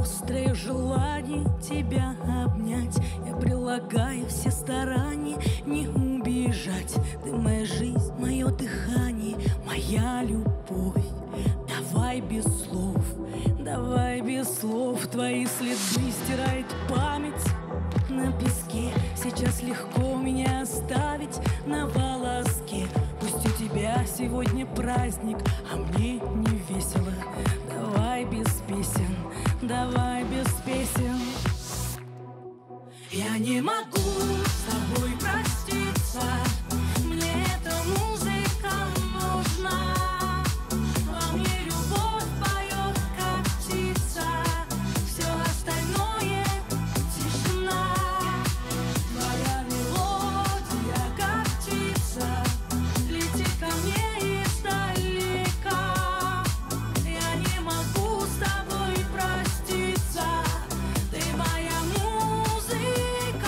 острое желание тебя обнять. Я прилагаю все старания не убежать. Ты моя жизнь, мое дыхание, моя любовь. Давай без слов, давай без слов. Твои следы стирает память на песке. Сейчас легко меня оставить на волоске. Пусть у тебя сегодня праздник, а мне не весело. Давай без песен, давай без песен. Я не могу с тобой проститься. Мне эта музыка нужна. Во мне любовь поет, как птица. Все остальное тишина. Твоя мелодия, как птица, летит ко мне издалека. Я не могу с тобой проститься. Ты моя музыка.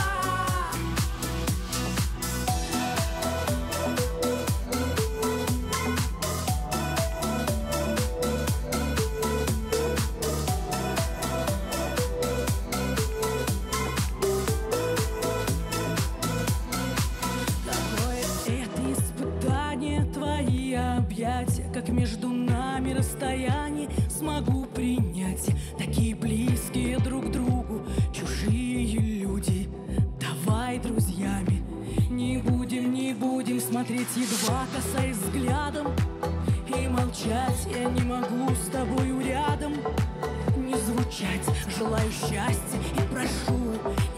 Какое это испытание, твои объятия, как между нами расстояние смогу принять. Такие близкие друг к другу чужие люди. Давай друзьями не будем смотреть, едва касаясь взглядом, и молчать. Я не могу с тобою рядом не звучать. Желаю счастья и прошу,